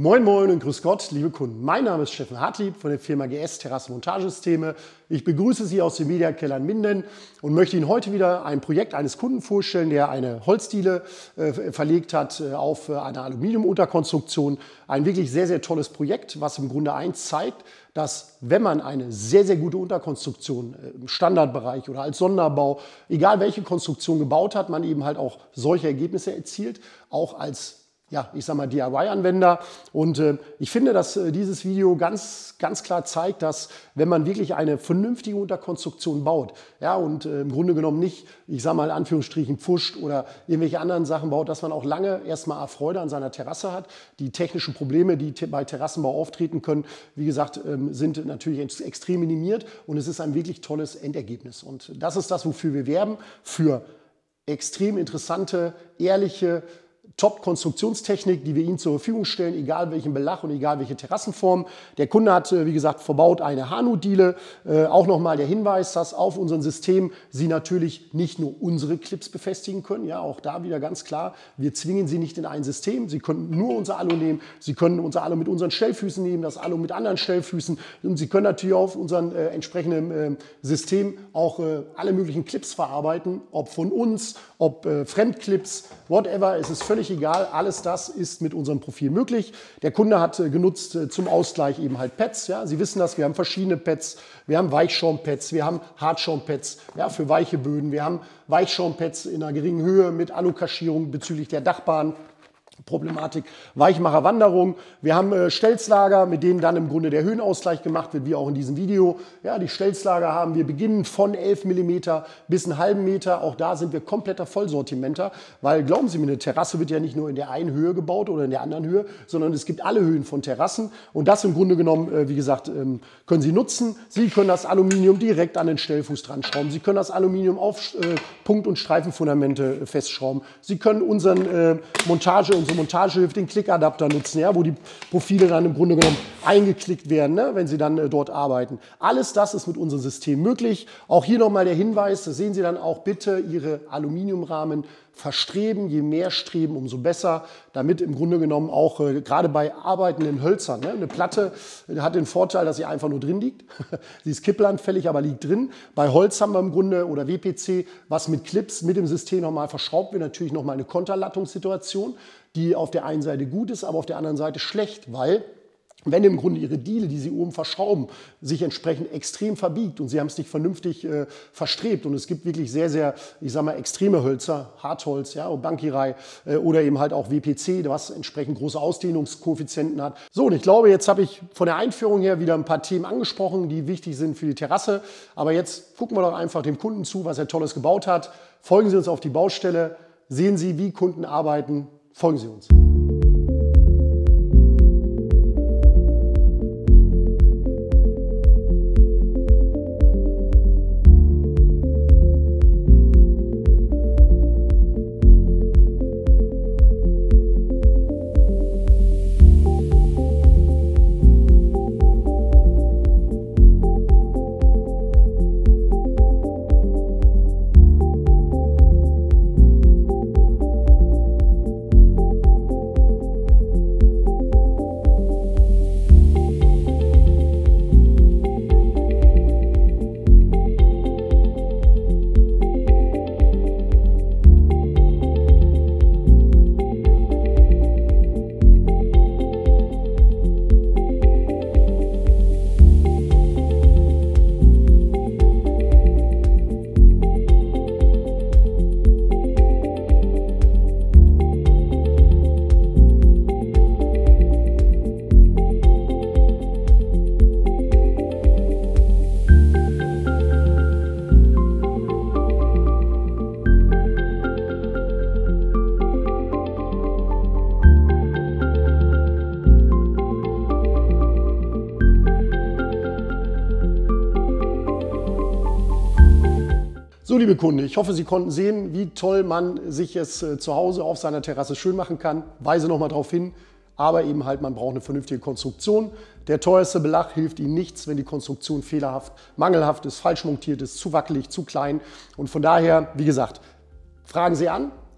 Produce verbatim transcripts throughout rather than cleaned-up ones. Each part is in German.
Moin Moin und grüß Gott, liebe Kunden. Mein Name ist Steffen Hartlieb von der Firma G S Terrassenmontagesysteme. Ich begrüße Sie aus dem Mediakeller in Minden und möchte Ihnen heute wieder ein Projekt eines Kunden vorstellen, der eine Holzdiele äh, verlegt hat äh, auf äh, eine Aluminiumunterkonstruktion. Ein wirklich sehr, sehr tolles Projekt, was im Grunde eins zeigt, dass wenn man eine sehr, sehr gute Unterkonstruktion äh, im Standardbereich oder als Sonderbau, egal welche Konstruktion gebaut hat, man eben halt auch solche Ergebnisse erzielt, auch als ja, ich sag mal D I Y-Anwender. Und äh, ich finde, dass äh, dieses Video ganz, ganz klar zeigt, dass wenn man wirklich eine vernünftige Unterkonstruktion baut, ja, und äh, im Grunde genommen nicht, ich sag mal in Anführungsstrichen, pfuscht oder irgendwelche anderen Sachen baut, dass man auch lange erstmal Freude an seiner Terrasse hat. Die technischen Probleme, die te bei Terrassenbau auftreten können, wie gesagt, ähm, sind natürlich ex extrem minimiert und es ist ein wirklich tolles Endergebnis. Und das ist das, wofür wir werben, für extrem interessante, ehrliche, Top-Konstruktionstechnik, die wir Ihnen zur Verfügung stellen, egal welchen Belag und egal welche Terrassenform. Der Kunde hat, wie gesagt, verbaut eine Hanu-Diele. Äh, auch nochmal der Hinweis, dass auf unserem System Sie natürlich nicht nur unsere Clips befestigen können. Ja, auch da wieder ganz klar, wir zwingen Sie nicht in ein System. Sie können nur unser Alu nehmen. Sie können unser Alu mit unseren Stellfüßen nehmen, das Alu mit anderen Stellfüßen. Und Sie können natürlich auf unserem äh, entsprechenden äh, System auch äh, alle möglichen Clips verarbeiten, ob von uns, ob äh, Fremdclips, whatever. Es ist völlig egal, alles das ist mit unserem Profil möglich. Der Kunde hat äh, genutzt äh, zum Ausgleich eben halt Pads. Ja? Sie wissen das, wir haben verschiedene Pads. Wir haben Weichschaumpads, wir haben Hartschaumpads, ja, für weiche Böden. Wir haben Weichschaumpads in einer geringen Höhe mit Alukaschierung bezüglich der Dachbahn. Problematik Weichmacherwanderung. Wir haben äh, Stelzlager, mit denen dann im Grunde der Höhenausgleich gemacht wird, wie auch in diesem Video. Ja, die Stelzlager haben wir beginnen von elf Millimeter bis einen halben Meter. Auch da sind wir kompletter Vollsortimenter, weil glauben Sie mir, eine Terrasse wird ja nicht nur in der einen Höhe gebaut oder in der anderen Höhe, sondern es gibt alle Höhen von Terrassen. Und das im Grunde genommen, äh, wie gesagt, ähm, können Sie nutzen. Sie können das Aluminium direkt an den Stellfuß dran schrauben. Sie können das Aluminium auf äh, Punkt- und Streifenfundamente äh, festschrauben. Sie können unseren äh, Montage, unsere Montagehilfe, den Klickadapter nutzen, ja, wo die Profile dann im Grunde genommen eingeklickt werden, ne, wenn Sie dann äh, dort arbeiten. Alles das ist mit unserem System möglich. Auch hier nochmal der Hinweis, das sehen Sie dann auch, bitte Ihre Aluminiumrahmen verstreben. Je mehr streben, umso besser, damit im Grunde genommen auch äh, gerade bei arbeitenden Hölzern, ne, eine Platte äh, hat den Vorteil, dass sie einfach nur drin liegt. Sie ist kipplandfällig, aber liegt drin. Bei Holz haben wir im Grunde oder W P C, was mit Clips mit dem System nochmal verschraubt wird, natürlich nochmal eine Konterlattungssituation, die auf der einen Seite gut ist, aber auf der anderen Seite schlecht, weil wenn im Grunde Ihre Diele, die Sie oben verschrauben, sich entsprechend extrem verbiegt und Sie haben es nicht vernünftig äh, verstrebt und es gibt wirklich sehr, sehr, ich sag mal, extreme Hölzer, Hartholz, ja, Bankirei äh, oder eben halt auch W P C, was entsprechend große Ausdehnungskoeffizienten hat. So, und ich glaube, jetzt habe ich von der Einführung her wieder ein paar Themen angesprochen, die wichtig sind für die Terrasse. Aber jetzt gucken wir doch einfach dem Kunden zu, was er Tolles gebaut hat. Folgen Sie uns auf die Baustelle, sehen Sie, wie Kunden arbeiten. Folgen Sie uns. So, liebe Kunden, ich hoffe, Sie konnten sehen, wie toll man sich es äh, zu Hause auf seiner Terrasse schön machen kann. Weise nochmal darauf hin, aber eben halt, man braucht eine vernünftige Konstruktion. Der teuerste Belag hilft Ihnen nichts, wenn die Konstruktion fehlerhaft, mangelhaft ist, falsch montiert ist, zu wackelig, zu klein. Und von daher, wie gesagt, fragen Sie an.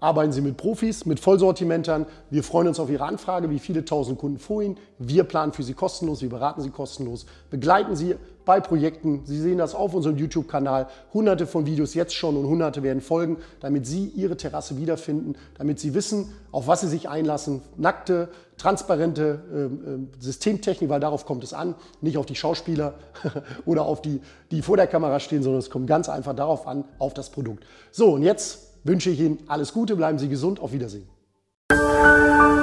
arbeiten Sie mit Profis, mit Vollsortimentern. Wir freuen uns auf Ihre Anfrage, wie viele tausend Kunden vor Ihnen. Wir planen für Sie kostenlos, wir beraten Sie kostenlos, begleiten Sie bei Projekten. Sie sehen das auf unserem YouTube-Kanal. Hunderte von Videos jetzt schon und hunderte werden folgen, damit Sie Ihre Terrasse wiederfinden, damit Sie wissen, auf was Sie sich einlassen. Nackte, transparente äh, Systemtechnik, weil darauf kommt es an, nicht auf die Schauspieler oder auf die, die vor der Kamera stehen, sondern es kommt ganz einfach darauf an, auf das Produkt. So, und jetzt wünsche ich Ihnen alles Gute, bleiben Sie gesund, auf Wiedersehen.